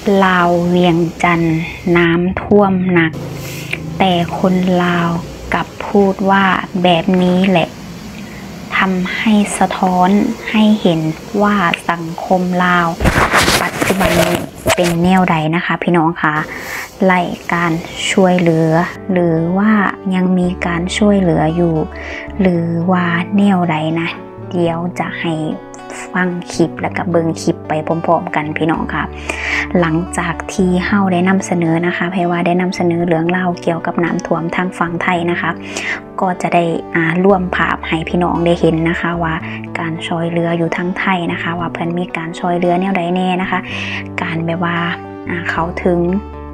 ลาวเวียงจันทร์น้ำท่วมหนักแต่คนลาวกลับพูดว่าแบบนี้แหละทำให้สะท้อนให้เห็นว่าสังคมลาวปัจจุบันนี้เป็นแนวใดนะคะพี่น้องคะไล่การช่วยเหลือหรือว่ายังมีการช่วยเหลืออยู่หรือว่าแนวใดนะเดี๋ยวจะให้ฟังคลิปแล้วก็เบิ่งคลิปไปพร้อมๆกันพี่น้องค่ะหลังจากที่เฮาได้นำเสนอนะคะเพราะว่าได้นำเสนอเรื่องเล่าเกี่ยวกับน้ำท่วมทางฝั่งไทยนะคะก็จะได้ร่วมภาพให้พี่น้องได้เห็นนะคะว่าการช่วยเหลืออยู่ทั้งไทยนะคะว่าเพิ่นมีการช่วยเหลือแนวใดแน่นะคะการแบบว่าเขาถึง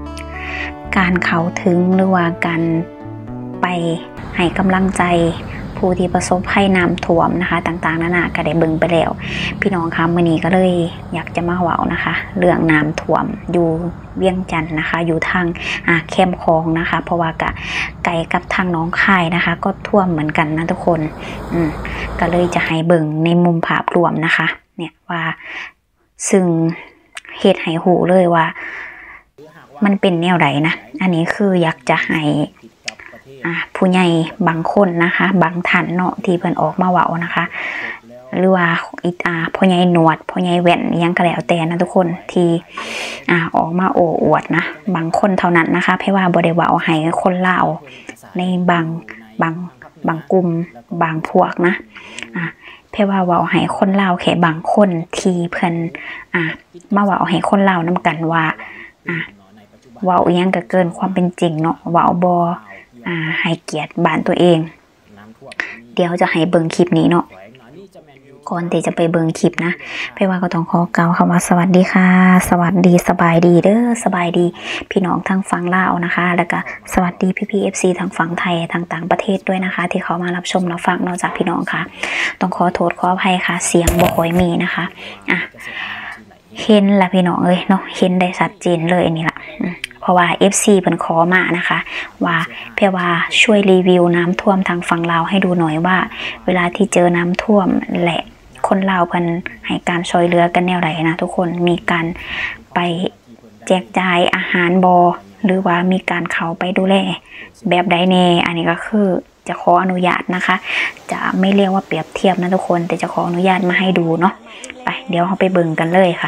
หรือว่าการไปให้กำลังใจผู้ที่ประสบภัยน้ำท่วมนะคะต่างๆนานาก็ได้เบิ่งไปแล้วพี่น้องคะมื้อนี้ก็เลยอยากจะมาเว้านะคะเรื่องน้ำท่วมอยู่เวียงจันทน์นะคะอยู่ทางแคมคลองนะคะเพราะว่าไกลกับทางหนองคายนะคะก็ท่วมเหมือนกันนะทุกคนก็เลยจะให้เบิ่งในมุมภาพรวมนะคะเนี่ยว่าซึ่งเฮ็ดให้หูเลยว่ามันเป็นแนวใดนะอันนี้คืออยากจะให้ผู้ใหญ่บางคนนะคะบางท่านเนาะที่เพิ่นออกมาเว้านะคะหรือว่าพ่อใหญ่หนวดพ่อใหญ่แว่นยังก็แล้วแต่นะทุกคนที่ออกมาโอ้อวดนะบางคนเท่านั้นนะคะเพราะว่าบ่ได้เว้าให้คนลาวในบางกลุ่มบางพวกนะเพราะว่าเว้าให้คนลาวแค่บางคนที่เพิ่นมาเว้าให้คนลาวนำกันว่าเว้าอีหยังก็เกินความเป็นจริงเนาะเว้าบ่ให้เกียรติบ้านตัวเองเดี๋ยวจะให้เบิ่งคลิปนี้เนาะก่อนที่จะไปเบิ่งคลิปนะไปว่าก็ต้องขอกล่าวคำว่าสวัสดีค่ะสวัสดีสบายดีเด้อสบายดีพี่น้องทางฝั่งลาวนะคะแล้วก็สวัสดีพี่ๆ FC ทางฝั่งไทยทางต่างประเทศด้วยนะคะที่เขามารับชมรับฟังนอกจากพี่น้องค่ะต้องขอโทษขออภัยค่ะเสียงบ่ค่อยมีนะคะเห็นละพี่น้องเนาะเห็นได้ชัดเจนเลยนี่ล่ะเพราะว่า FC เพิ่นขอมานะคะว่าเพื่อว่าช่วยรีวิวน้ำท่วมทางฝั่งลาวให้ดูหน่อยว่าเวลาที่เจอน้ำท่วมแหละคนลาวเพิ่นให้การช่วยเหลือกันแนวใดนะทุกคนมีการไปแจกจ่ายอาหารบ่หรือว่ามีการเข้าไปดูแลแบบใดแน่อันนี้ก็คือจะขออนุญาตนะคะจะไม่เรียกว่าเปรียบเทียบนะทุกคนแต่จะขออนุญาตมาให้ดูเนาะไปเดี๋ยวเราไปเบิ่งกันเลยค่ะ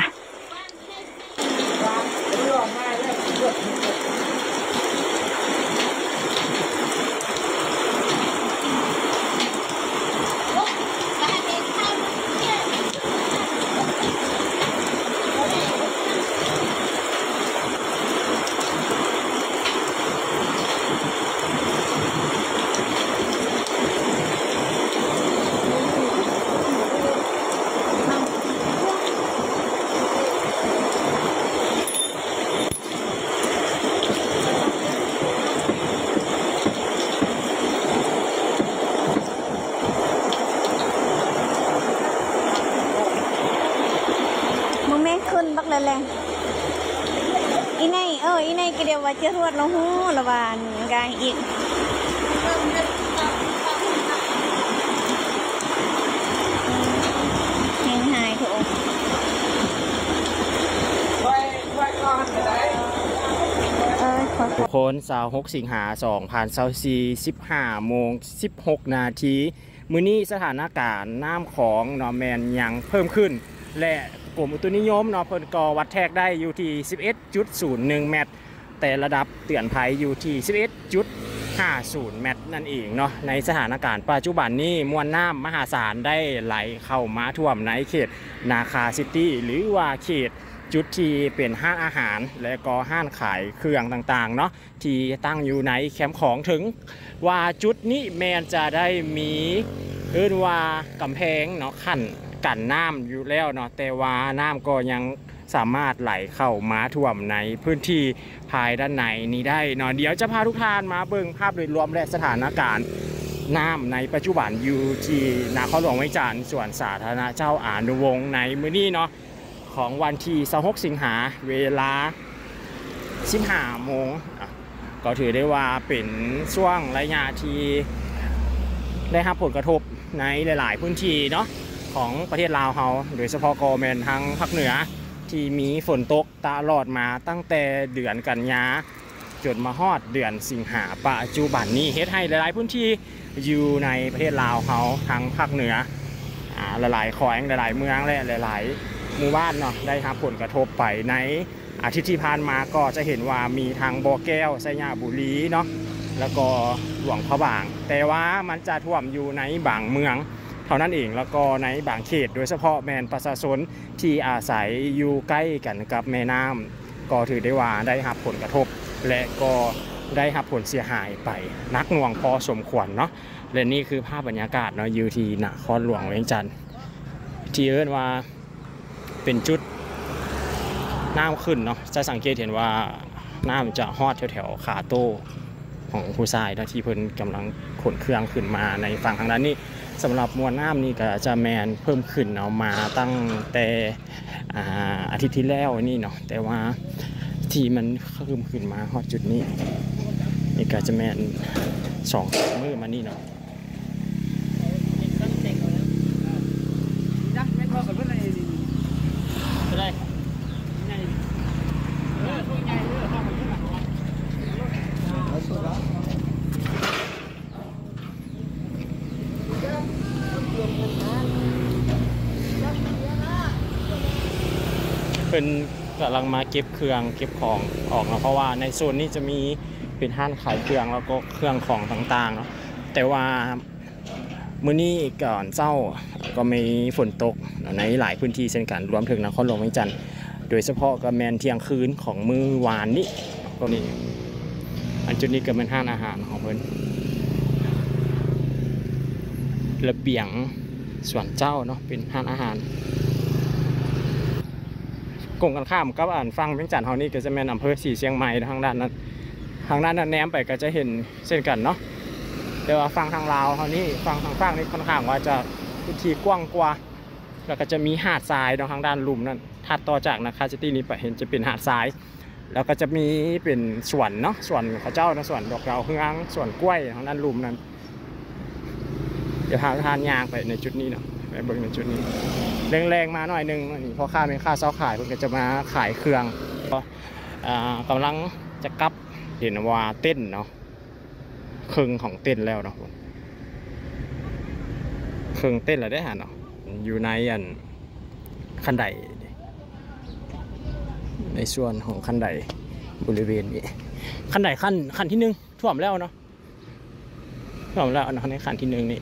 แรงอีในก็เดียวว่าจะรวดแล้วหูละบานกายอีกยังหายถูกทุกคน26 สิงหาคม 2024 15 โมง 16 นาทีมื้อนี้สถานการณ์น้ำของนอร์แมนยังเพิ่มขึ้นและกรมอุตุนิยมเนาะเพิ่นก็วัดแทกได้อยู่ที่ 11.01 เมตรแต่ระดับเตือนภัยอยู่ที่ 11.50 เมตรนั่นเองเนาะในสถานการณ์ปัจจุบันนี้มวลน้ำมหาศาลได้ไหลเข้ามาท่วมในเขตนาคาซิตี้หรือว่าเขตจุดที่เป็นห้างอาหารและก็ห้างขายเครื่องต่างๆเนาะที่ตั้งอยู่ในแคมป์ของถึงว่าจุดนี้แมนจะได้มีว่ากำแพงเนาะขั้นกันน้ำอยู่แล้วเนาะแต่ว่าน้ำก็ยังสามารถไหลเข้ามาท่วมในพื้นที่ภายด้านในนี้ได้เนาะเดี๋ยวจะพาทุกท่านมาเบิ่งภาพโดยรวมและสถานการณ์น้ำในปัจจุบันอยู่ที่นครหลวงเวียงจันทร์ส่วนสาธารณเจ้าอนุวงศ์ในมื้อนี้เนาะของวันที่26 สิงหาเวลา 15 โมงก็ถือได้ว่าเป็นช่วงระยะที่ได้รับผลกระทบในหลายๆพื้นที่เนาะของประเทศลาวเฮาโดยเฉพาะกอแมนทางภาคเหนือที่มีฝนตกตลอดมาตั้งแต่เดือนกันยาจนมาฮอดเดือนสิงหาปัจจุบันนี้เฮ็ดให้หลายๆพื้นที่อยู่ในประเทศลาวเขาทางภาคเหนือหลายๆแขวงหลายๆเมืองและหลายๆหมู่บ้านเนาะได้รับผลกระทบไปในอาทิตย์ที่ผ่านมาก็จะเห็นว่ามีทางบ่อแก้วไสยบุรีเนาะแล้วก็หลวงพระบางแต่ว่ามันจะท่วมอยู่ในบางเมืองเท่านั้นเองแล้วก็ในบางเขตโดยเฉพาะแมนประชาชนที่อาศัยอยู่ใกล้กันกับแม่น้ำก็ถือได้ว่าได้รับผลกระทบและก็ได้รับผลเสียหายไปนักหน่วงพอสมควรเนาะและนี่คือภาพบรรยากาศเนาะอยู่ที่นครหลวงเวียงจันทร์ที่เอิ้นว่าเป็นจุดน้ำขึ้นเนาะจะสังเกตเห็นว่าน้ำจะฮอดแถวๆขาโต้ของผู้ชายนะที่เพิ่นกำลังขนเครื่องขึ้นมาในฝั่งทางด้านนี้สำหรับมวลน้ำนี่ก็จะแมนเพิ่มขึ้นเอามาตั้งแต่อาทิตย์ที่แล้วนี่เนาะแต่ว่าที่มันเพิ่มขึ้นมาฮอดจุดนี้นี่ก็จะแมน2 มื้อมานี่เนาะเป็นกำลังมาเก็บเครื่องเก็บของออกนะเพราะว่าในโซนนี้จะมีเป็นห้างขายเครื่องแล้วก็เครื่องของต่างๆเนาะแต่ว่ามื้อนี้ก่อนเช้าก็มีฝนตกในหลายพื้นที่เช่นกันรวมถึงนครหลวงเวียงจันทร์โดยเฉพาะก็แมนเที่ยงคืนของมื้อวานนี้ก็นี่อันจุดนี้ก็เป็นห้างอาหารของเพิ่นระเบียงสวนเจ้าเนาะเป็นห้างอาหารกงกันข้ามกับฟังเวียงจันทร์เฮานี่ก็จะแม่นอำเภอสีเชียงใหม่ทางด้านนั้นแนมไปก็จะเห็นเช่นกันเนาะแต่ว่าฟังทางลาวเฮานี่ฟังทางฝั่งนี่ค่อนข้างว่าจะพื้นที่กว้างกว่าแล้วก็จะมีหาดทรายทางด้านลุ่มนั่นถัดต่อจากนะคะซิตี้นี้ไปเห็นจะเป็นหาดทรายแล้วก็จะมีเป็นสวนเนาะสวนเขาเจ้านะสวนดอกดาวเฮืองสวนกล้วยทางด้านลุ่มนั้นเดี๋ยวพาทานยางไปในจุดนี้เนาะไปเบิ่งในจุดนี้แรงๆมาหน่อยนึงนี่พอค่าเป็นค่าเช่าขายเพิ่นก็จะมาขายเครื่องกำลังจะกลับเห็นว่าเต้นเนาะเครื่องของเต้นแล้วเนาะเครื่องเต้นแล้วได้หาเนาะอยู่ในคันไดในส่วนของคันไดบริเวณนี้คันไดคันที่1ท่วมแล้วเนาะท่วมแล้วเนาะในคันที่1นี่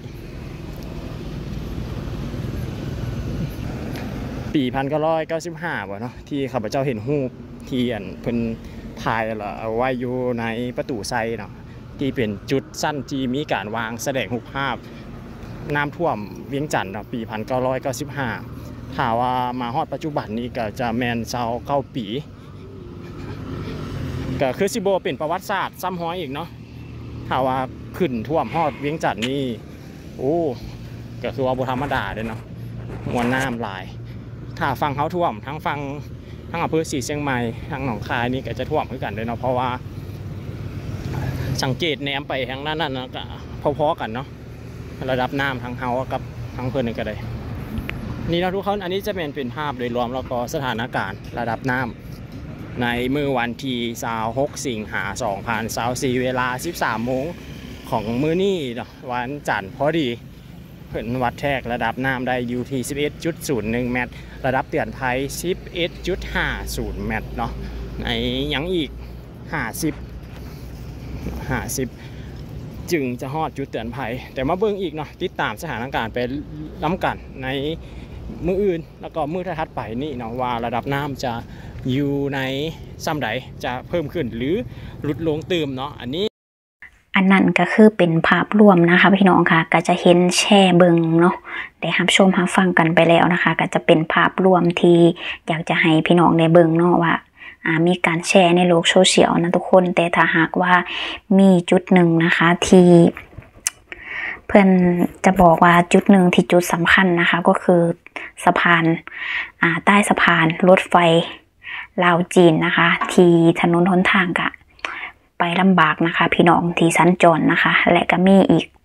ปี1995บ่เนาะที่ข้าพเจ้าเห็นรูปที่เพิ่นถ่ายเอาไว้อยู่ในประตูไซเนาะที่เป็นจุดสั้นที่มีการวางแสดงรูปภาพน้ำท่วมเวียงจันทร์เนาะปี1995ถ้าว่ามาฮอดปัจจุบันนี้ก็จะแม่น29 ปีก็คือสิบ่เป็นประวัติศาสตร์ซ้ำฮ้อยอีกเนาะถ้าว่าขึ้นท่วมฮอดเวียงจันทร์นี่โอ้ก็คือว่าบ่ธรรมดาเด้เนาะมวลน้ำหลายถ้าฟังเขาท่วมทั้งอำเภอสีเชียงใหม่ทั้งหนองคายนี่ก็จะท่วมเหมือนกันเลยเนาะเพราะว่าสังเกตแนมไปทางนั้นนะก็พอๆกันเนาะระดับน้ำทั้งเฮากับทั้งเพื่อนก็ได้นี่เราทุกคนอันนี้จะเป็นภาพโดยรวมแล้วก็สถานการณ์ระดับน้ำในมื้อวันที่26 สิงหาคม 2024เวลา 13 โมงของมื้อนี้วันจันทร์พอดีเพิ่นวัดแทกระดับน้ำได้อยู่ที่ 11.01 เมตรระดับเตือนภัย 11.50 เมตรเนาะในยังอีก50จึงจะฮอดจุดเตือนภัยแต่มาเบิ่งอีกเนาะติดตามสถานการณ์ไปล้ำกันในมื้ออื่นแล้วก็มื้อถัดไปนี่เนาะว่าระดับน้ำจะอยู่ในซ้ำใดจะเพิ่มขึ้นหรือลดลงตื่มเนาะอันนั้นก็คือเป็นภาพรวมนะคะพี่น้องค่ะก็จะเห็นแช่เบิงเนาะได้รับชมรับฟังกันไปแล้วนะคะก็จะเป็นภาพรวมที่อยากจะให้พี่น้องได้เบิงเนาะว่ามีการแชร์ในโลกโซเชียลนะทุกคนแต่ถ้าหากว่ามีจุดหนึ่งนะคะที่เพื่อนจะบอกว่าจุดหนึ่งที่จุดสำคัญนะคะก็คือสะพานใต้สะพานรถไฟลาวจีนนะคะที่ถนนหนทางกะไปลำบากนะคะพี่น้องที่สัญจรนะคะและก็มีอีก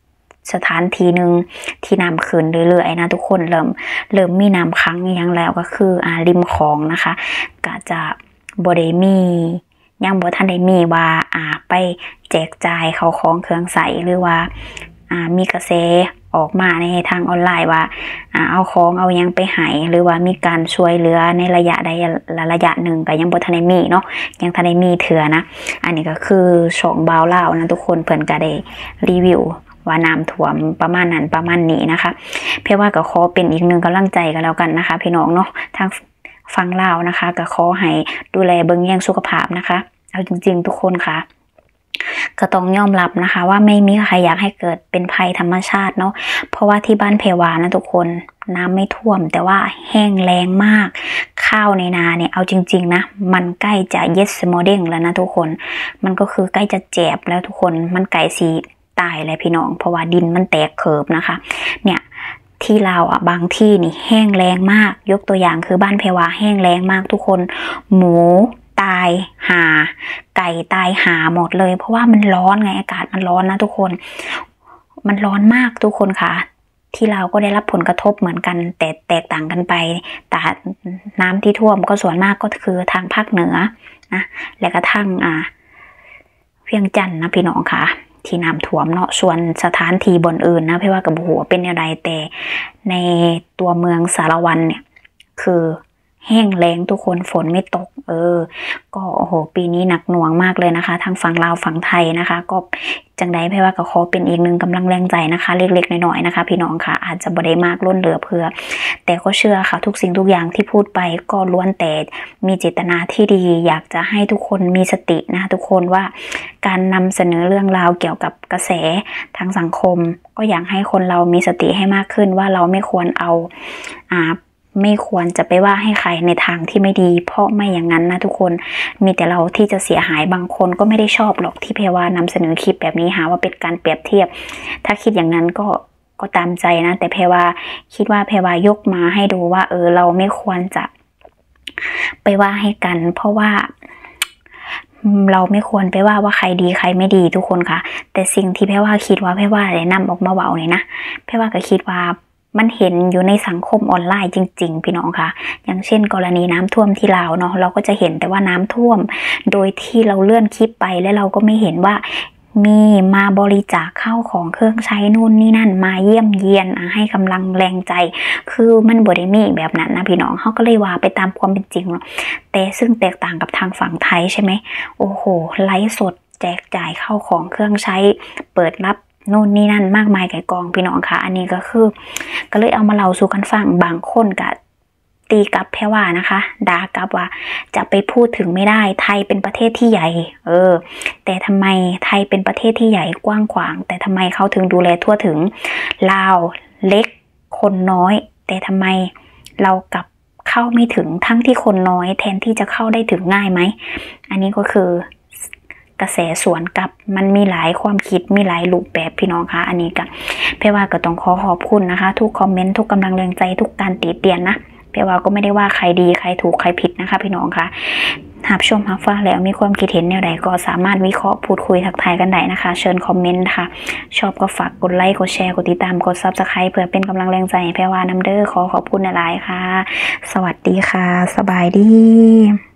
สถานที่หนึ่งที่น้ำขึ้นเรื่อยๆนะทุกคนเริ่มมีน้ำค้างอย่างแล้วก็คือริมคลองนะคะก็จะบ่ได้มียังบ่ทันได้มีว่าไปแจกจ่ายเขาของเครื่องใส่หรือว่ามีกระแสออกมาในทางออนไลน์ว่าเอาของเอายังไปให้หรือว่ามีการช่วยเหลือในระยะใดระยะหนึ่งก็ยังบ่ทันได้มีเนาะยังทันได้มีเถื่อนะอันนี้ก็คือช่องบ่าวลาวนะทุกคนเพิ่นก็ได้รีวิวว่าน้ำท่วมประมาณนั้นประมาณนี้นะคะเพื่อว่าก็ขอเป็นอีกหนึ่งกำลังใจกันแล้วกันนะคะพี่น้องเนาะทางฟังลาวนะคะก็ขอให้ดูแลเบิ่งแย่งสุขภาพนะคะเอาจริงๆทุกคนค่ะก็ต้องยอมรับนะคะว่าไม่มีใครอยากให้เกิดเป็นภัยธรรมชาติเนาะเพราะว่าที่บ้านเพวานะทุกคนน้ำไม่ท่วมแต่ว่าแห้งแล้งมากข้าวในนาเนี่ยเอาจริงๆนะมันใกล้จะเยสโมเด้งแล้วนะทุกคนมันก็คือใกล้จะแจบแล้วทุกคนมันไก่สีตายเลยพี่น้องเพราะว่าดินมันแตกเขิบนะคะเนี่ยที่เราบางที่นี่แห้งแล้งมากยกตัวอย่างคือบ้านเพวาแห้งแล้งมากทุกคนหมูตายหาไก่ตายหาหมดเลยเพราะว่ามันร้อนไงอากาศมันร้อนนะทุกคนมันร้อนมากทุกคนค่ะที่เราก็ได้รับผลกระทบเหมือนกันแต่แตกต่างกันไปแต่น้ำที่ท่วมก็ส่วนมากก็คือทางภาคเหนือนะและกระทั่งเวียงจันทร์นะพี่น้องค่ะที่น้ำท่วมเนาะส่วนสถานที่บนอื่นนะพี่ว่ากับหัวเป็นอะไรแต่ในตัวเมืองสารวันเนี่ยคือแห้งแล้งทุกคนฝนไม่ตกก็โอ้โหปีนี้หนักหน่วงมากเลยนะคะทางฝั่งลาวฝั่งไทยนะคะก็จังใดพี่ว่าก็ขอเป็นอีกหนึ่งกำลังแรงใจนะคะเล็กๆน้อยๆนะคะพี่น้องค่ะอาจจะบ่ได้มากล้นเหลือเพื่อแต่ก็เชื่อค่ะทุกสิ่งทุกอย่างที่พูดไปก็ล้วนแต่มีเจตนาที่ดีอยากจะให้ทุกคนมีสตินะทุกคนว่าการนำเสนอเรื่องราวเกี่ยวกับกระแสทางสังคมก็อยากให้คนเรามีสติให้มากขึ้นว่าเราไม่ควรเอาไม่ควรจะไปว่าให้ใครในทางที่ไม่ดีเพราะไม่อย่างนั้นนะทุกคนมีแต่เราที่จะเสียหายบางคนก็ไม่ได้ชอบหรอกที่เพว่านำเสนอคลิปแบบนี้หาว่าเป็นการเปรียบเทียบถ้าคิดอย่างนั้นก็ตามใจนะแต่เพว่าคิดว่าเพว่ายกมาให้ดูว่าเราไม่ควรจะไปว่าให้กันเพราะว่าเราไม่ควรไปว่าใครดีใครไม่ดีทุกคนค่ะแต่สิ่งที่เพว่าคิดว่าเพว่าได้นำออกมาเบาเนี่ยนะเพว่าก็คิดว่ามันเห็นอยู่ในสังคมออนไลน์จริงๆพี่น้องค่ะอย่างเช่นกรณีน้ำท่วมที่ลาวเนาะเราก็จะเห็นแต่ว่าน้ำท่วมโดยที่เราเลื่อนคลิปไปแล้วเราก็ไม่เห็นว่ามีมาบริจาคข้าวของเครื่องใช้นู่นนี่นั่นมาเยี่ยมเยียนให้กำลังแรงใจคือมันบ่ได้มีแบบนั้นนะพี่น้องเขาก็เลยว่าไปตามความเป็นจริงเนาะแต่ซึ่งแตกต่างกับทางฝั่งไทยใช่ไหมโอ้โหไลฟ์สดแจกจ่ายข้าวของเครื่องใช้เปิดรับนู่นนี่นั่นมากมายไก่กองพี่น้องค่ะอันนี้ก็คือก็เลยเอามาเล่าสู่กันฟังบางคนก็ตีกลับแพรว่านะคะด่ากลับว่าจะไปพูดถึงไม่ได้ไทยเป็นประเทศที่ใหญ่แต่ทำไมไทยเป็นประเทศที่ใหญ่กว้างขวางแต่ทำไมเขาถึงดูแลทั่วถึงลาวเล็กคนน้อยแต่ทำไมเรากลับเข้าไม่ถึงทั้งที่คนน้อยแทนที่จะเข้าได้ถึงง่ายไหมอันนี้ก็คือกระแสสวนกับมันมีหลายความคิดมีหลายรูปแบบพี่น้องคะอันนี้ก็เพว่าก็ต้องขอบคุณนะคะทุกคอมเมนต์ทุกกำลังแรงใจทุกการติเตียนนะเพว่าก็ไม่ได้ว่าใครดีใครถูกใครผิดนะคะพี่น้องคะหากชมหากฟังแล้วมีความคิดเห็นแนวใดก็สามารถวิเคราะห์พูดคุยทักทายกันได้นะคะเชิญคอมเมนต์ค่ะชอบก็ฝากกดไลค์กดแชร์กดติดตามกด Subscribe เพื่อเป็นกำลังแรงใจให้เพว่านำเด้อขอบคุณหลายๆค่ะสวัสดีค่ะสบายดี